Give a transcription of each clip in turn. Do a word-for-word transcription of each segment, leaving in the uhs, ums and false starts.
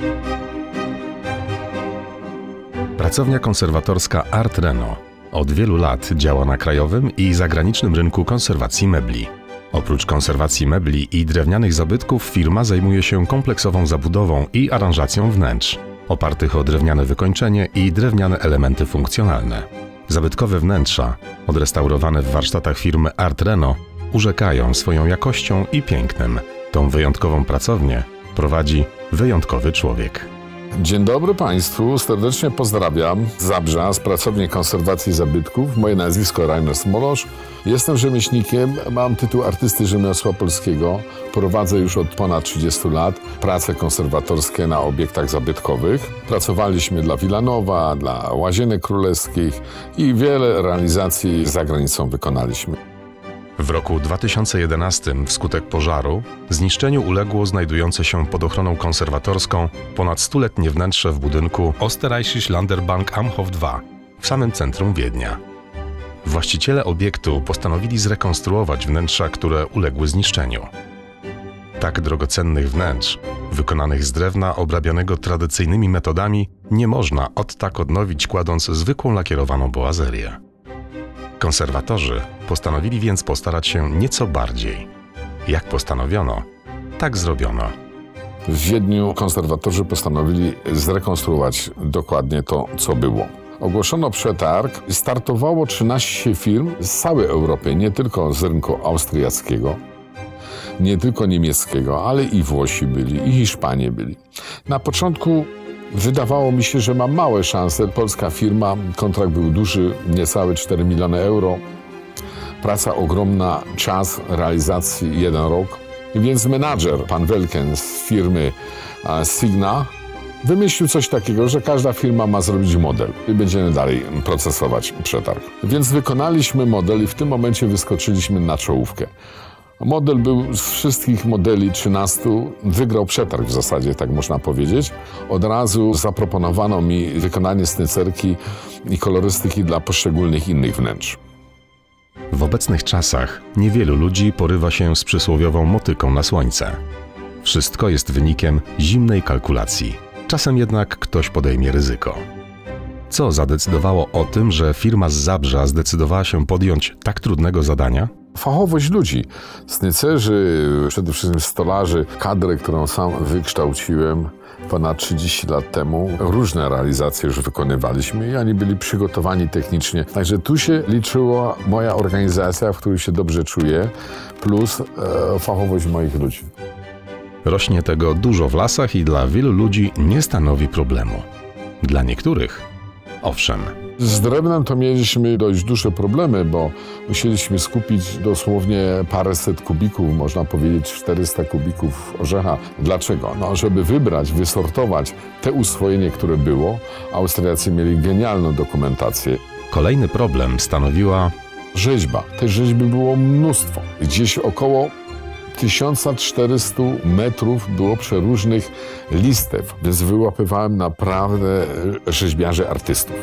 Pracownia konserwatorska Art Reno od wielu lat działa na krajowym i zagranicznym rynku konserwacji mebli. Oprócz konserwacji mebli i drewnianych zabytków firma zajmuje się kompleksową zabudową i aranżacją wnętrz, opartych o drewniane wykończenie i drewniane elementy funkcjonalne. Zabytkowe wnętrza, odrestaurowane w warsztatach firmy Art Reno, urzekają swoją jakością i pięknem. Tą wyjątkową pracownię prowadzi wyjątkowy człowiek. Dzień dobry Państwu, serdecznie pozdrawiam z Zabrza, z Pracowni Konserwacji Zabytków. Moje nazwisko Rainer Smolosz. Jestem rzemieślnikiem, mam tytuł artysty rzemiosła polskiego. Prowadzę już od ponad trzydziestu lat prace konserwatorskie na obiektach zabytkowych. Pracowaliśmy dla Wilanowa, dla Łazienek Królewskich i wiele realizacji za granicą wykonaliśmy. W roku dwa tysiące jedenastym wskutek pożaru zniszczeniu uległo znajdujące się pod ochroną konserwatorską ponad stuletnie wnętrze w budynku Österreichische Landerbank Amhof dwa w samym centrum Wiednia. Właściciele obiektu postanowili zrekonstruować wnętrza, które uległy zniszczeniu. Tak drogocennych wnętrz, wykonanych z drewna obrabianego tradycyjnymi metodami, nie można od tak odnowić, kładąc zwykłą lakierowaną boazerię. Konserwatorzy postanowili więc postarać się nieco bardziej. Jak postanowiono, tak zrobiono. W Wiedniu konserwatorzy postanowili zrekonstruować dokładnie to, co było. Ogłoszono przetarg, startowało trzynaście firm z całej Europy, nie tylko z rynku austriackiego, nie tylko niemieckiego, ale i Włosi byli, i Hiszpanie byli. Na początku wydawało mi się, że mam małe szanse. Polska firma, kontrakt był duży, niecałe cztery miliony euro. Praca ogromna, czas realizacji jeden rok. Więc menadżer, pan Welken z firmy Signa, wymyślił coś takiego, że każda firma ma zrobić model i będziemy dalej procesować przetarg. Więc wykonaliśmy model i w tym momencie wyskoczyliśmy na czołówkę. Model był z wszystkich modeli trzynastu, wygrał przetarg w zasadzie, tak można powiedzieć. Od razu zaproponowano mi wykonanie snycerki i kolorystyki dla poszczególnych innych wnętrz. W obecnych czasach niewielu ludzi porywa się z przysłowiową motyką na słońce. Wszystko jest wynikiem zimnej kalkulacji. Czasem jednak ktoś podejmie ryzyko. Co zadecydowało o tym, że firma z Zabrza zdecydowała się podjąć tak trudnego zadania? Fachowość ludzi, snycerzy, przede wszystkim stolarzy, kadrę, którą sam wykształciłem ponad trzydzieści lat temu. Różne realizacje już wykonywaliśmy i oni byli przygotowani technicznie. Także tu się liczyła moja organizacja, w której się dobrze czuję, plus e, fachowość moich ludzi. Rośnie tego dużo w lasach i dla wielu ludzi nie stanowi problemu. Dla niektórych owszem. Z drewnem to mieliśmy dość duże problemy, bo musieliśmy skupić dosłownie paręset kubików, można powiedzieć czterysta kubików orzecha. Dlaczego? No, żeby wybrać, wysortować te uswojenie, które było. Austriacy mieli genialną dokumentację. Kolejny problem stanowiła rzeźba. Tej rzeźby było mnóstwo. Gdzieś około tysiąc czterysta metrów było przeróżnych listew, więc wyłapywałem naprawdę rzeźbiarzy artystów.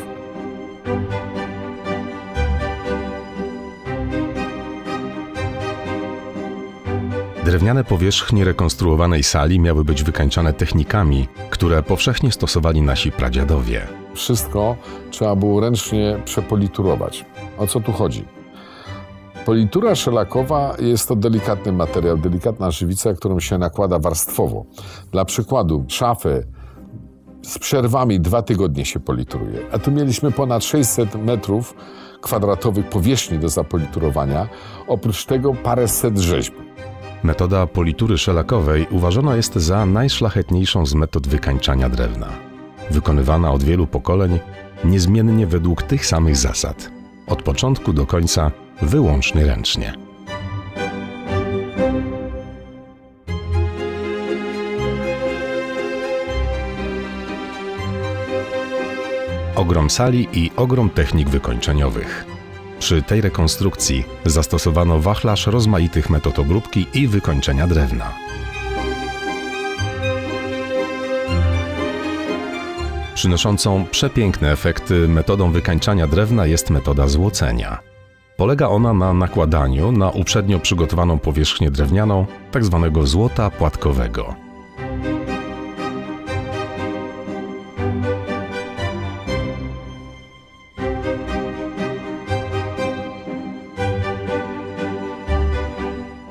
Drewniane powierzchnie rekonstruowanej sali miały być wykańczane technikami, które powszechnie stosowali nasi pradziadowie. Wszystko trzeba było ręcznie przepoliturować. O co tu chodzi? Politura szelakowa jest to delikatny materiał, delikatna żywica, którą się nakłada warstwowo. Dla przykładu szafę z przerwami dwa tygodnie się polituruje, a tu mieliśmy ponad sześćset metrów kwadratowych powierzchni do zapoliturowania, oprócz tego paręset rzeźb. Metoda politury szelakowej uważana jest za najszlachetniejszą z metod wykańczania drewna. Wykonywana od wielu pokoleń, niezmiennie według tych samych zasad. Od początku do końca wyłącznie ręcznie. Ogrom sali i ogrom technik wykończeniowych. Przy tej rekonstrukcji zastosowano wachlarz rozmaitych metod obróbki i wykończenia drewna. Przynoszącą przepiękne efekty metodą wykańczania drewna jest metoda złocenia. Polega ona na nakładaniu na uprzednio przygotowaną powierzchnię drewnianą tzw. złota płatkowego.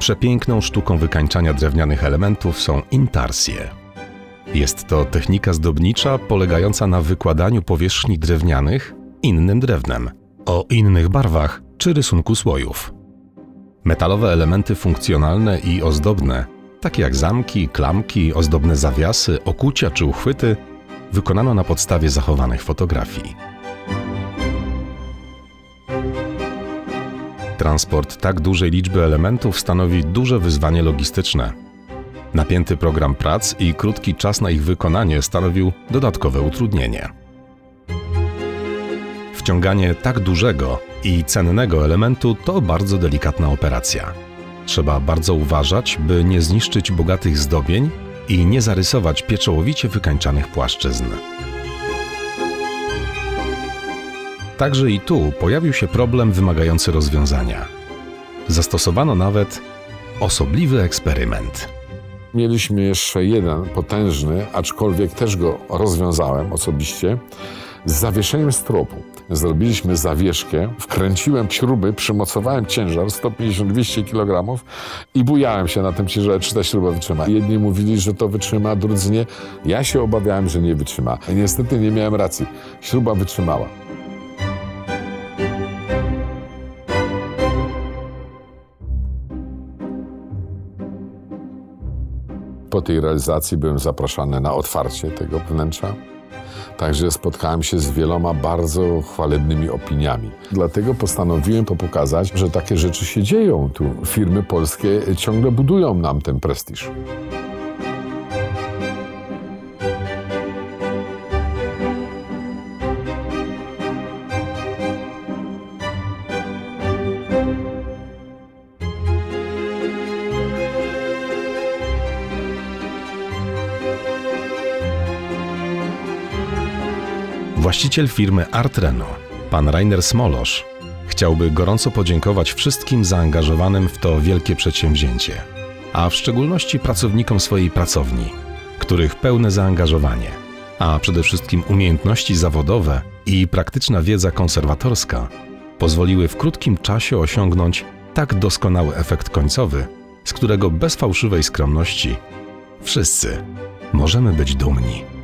Przepiękną sztuką wykańczania drewnianych elementów są intarsje. Jest to technika zdobnicza polegająca na wykładaniu powierzchni drewnianych innym drewnem, o innych barwach czy rysunku słojów. Metalowe elementy funkcjonalne i ozdobne, takie jak zamki, klamki, ozdobne zawiasy, okucia czy uchwyty, wykonano na podstawie zachowanych fotografii. Transport tak dużej liczby elementów stanowi duże wyzwanie logistyczne. Napięty program prac i krótki czas na ich wykonanie stanowił dodatkowe utrudnienie. Wciąganie tak dużego i cennego elementu to bardzo delikatna operacja. Trzeba bardzo uważać, by nie zniszczyć bogatych zdobień i nie zarysować pieczołowicie wykańczanych płaszczyzn. Także i tu pojawił się problem wymagający rozwiązania. Zastosowano nawet osobliwy eksperyment. Mieliśmy jeszcze jeden potężny, aczkolwiek też go rozwiązałem osobiście, z zawieszeniem stropu. Zrobiliśmy zawieszkę, wkręciłem śruby, przymocowałem ciężar sto pięćdziesiąt do dwustu kilogramów i bujałem się na tym ciężarze, czy ta śruba wytrzyma. Jedni mówili, że to wytrzyma, drudzy nie. Ja się obawiałem, że nie wytrzyma. I niestety nie miałem racji. Śruba wytrzymała. Po tej realizacji byłem zapraszany na otwarcie tego wnętrza. Także spotkałem się z wieloma bardzo chwalebnymi opiniami. Dlatego postanowiłem to pokazać, że takie rzeczy się dzieją. Tu firmy polskie ciągle budują nam ten prestiż. Właściciel firmy Art Reno, pan Rainer Smolosz, chciałby gorąco podziękować wszystkim zaangażowanym w to wielkie przedsięwzięcie, a w szczególności pracownikom swojej pracowni, których pełne zaangażowanie, a przede wszystkim umiejętności zawodowe i praktyczna wiedza konserwatorska pozwoliły w krótkim czasie osiągnąć tak doskonały efekt końcowy, z którego bez fałszywej skromności wszyscy możemy być dumni.